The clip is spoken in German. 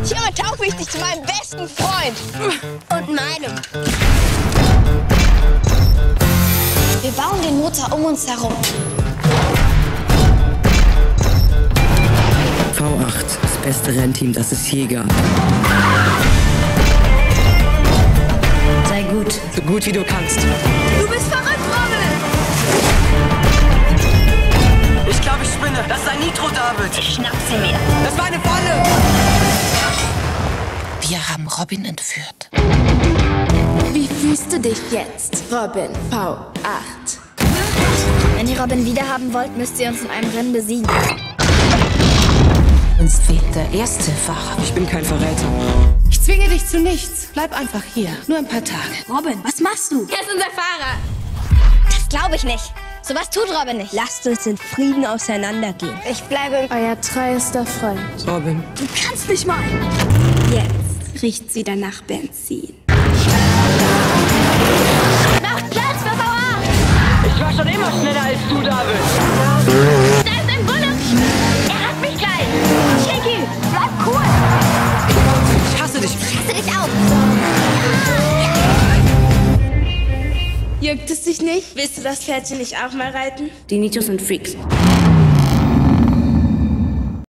Hiermit taufe ich dich zu meinem besten Freund. Und meinem. Wir bauen den Motor um uns herum. V8, das beste Rennteam, das es je gab. Sei gut. So gut wie du kannst. Du bist verrückt, Robin! Ich glaube, ich spinne. Das ist ein Nitro, David. Ich schnapp sie mir. Das war eine Falle. Wir haben Robin entführt. Wie fühlst du dich jetzt, Robin V8? Wenn ihr Robin wiederhaben wollt, müsst ihr uns in einem Rennen besiegen. Uns fehlt der erste Fahrer. Ich bin kein Verräter. Ich zwinge dich zu nichts. Bleib einfach hier. Nur ein paar Tage. Robin, was machst du? Er ist unser Fahrer. Das glaube ich nicht. Sowas tut Robin nicht. Lasst uns in Frieden auseinandergehen. Ich bleibe Euer treuester Freund. Robin. Du kannst nicht mal. Jetzt riecht sie danach Benzin. Macht Platz für V8! Ich war schon immer schneller als du, David. Da ist ein Bulle! Er hat mich gleich! Shaky, bleib cool! Ich hasse dich. Hasse dich auch! Juckt es dich nicht? Willst du das Pferdchen nicht auch mal reiten? Die Nitos sind Freaks.